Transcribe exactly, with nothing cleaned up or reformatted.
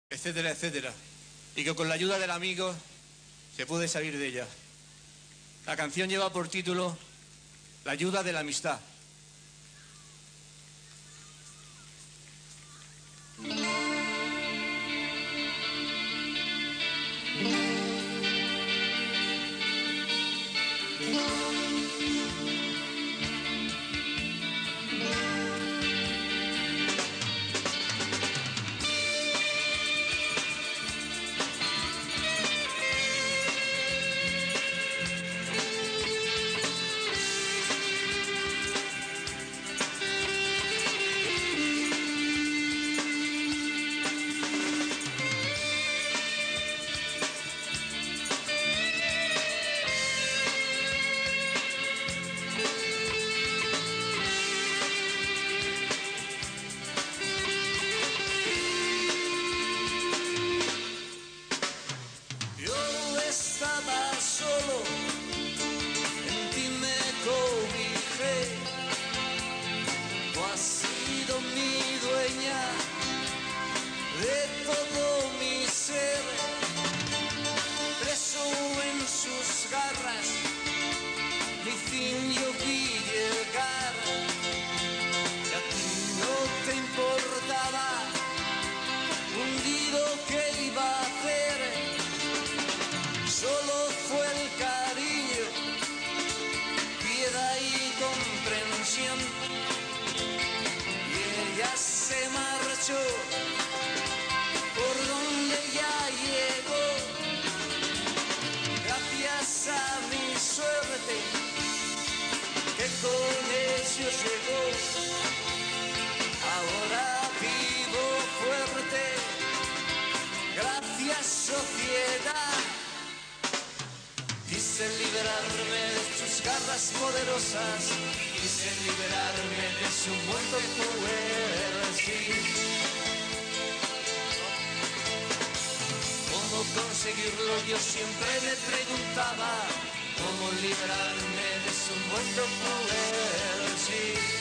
etcétera, etcétera, y que con la ayuda del amigo se puede salir de ella. La canción lleva por título La ayuda de la amistad. De todo mi ser, preso en sus garras, mi fin yo vi llegar, y a ti no te importaba, hundido que iba a hacer, solo fue el cariño, piedad y comprensión, y ella se marchó por donde ya llegó, gracias a mi suerte que con ellos llegó. Ahora vivo fuerte, gracias sociedad. Quise liberarme de tus garras poderosas, quise liberarme de su mundo cruel, sí. ¿Cómo conseguirlo? Yo siempre me preguntaba. ¿Cómo librarme de su mundo cruel? Sí.